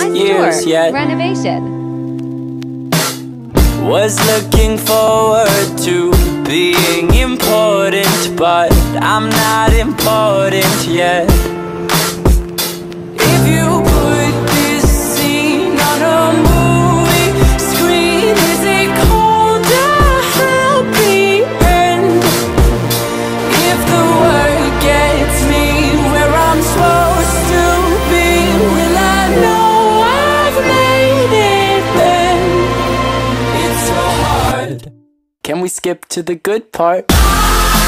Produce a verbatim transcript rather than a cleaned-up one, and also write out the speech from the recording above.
years yet. Renovation. Was looking forward to being important, but I'm not important yet. If you put this scene on a movie screen, is it called a happy end? If the word gets me where I'm supposed to be, will I know I've made it then? It's so hard. Can we skip to the good part?